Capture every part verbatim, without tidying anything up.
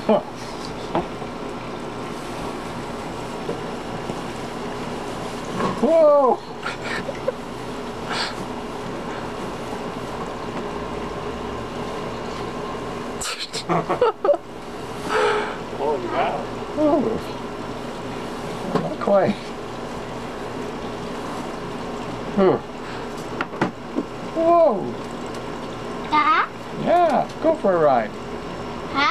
Whoa! Holy cow. Oh, not quite. Whew. Whoa! Uh-huh. Yeah, go for a ride. Huh?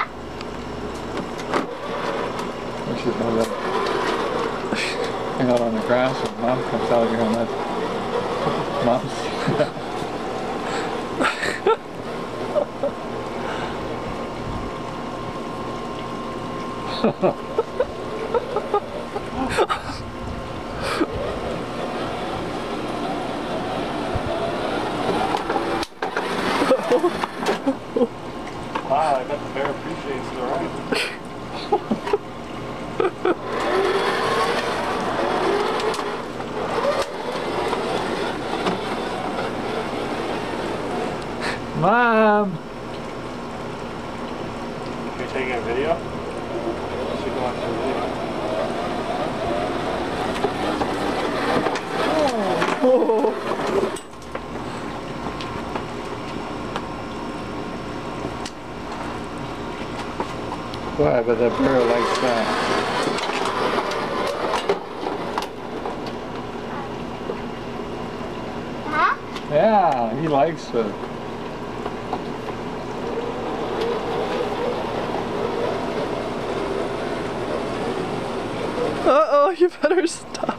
We should know that. Hang out on the grass and Mom comes out here and let Mom's. Wow, I bet the bear appreciates the ride. Mom! Are you taking a video? You should go watch the video. Oh. Boy, but that bear likes that. Huh? Yeah, he likes it. Uh-oh, you better stop.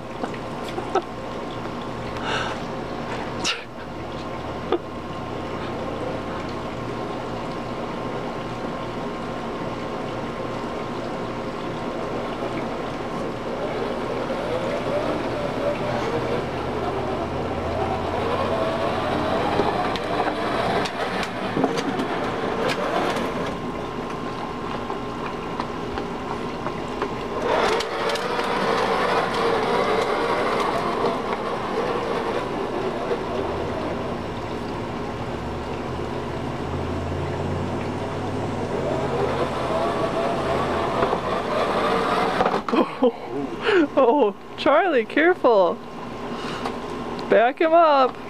Oh, Charlie, careful. Back him up.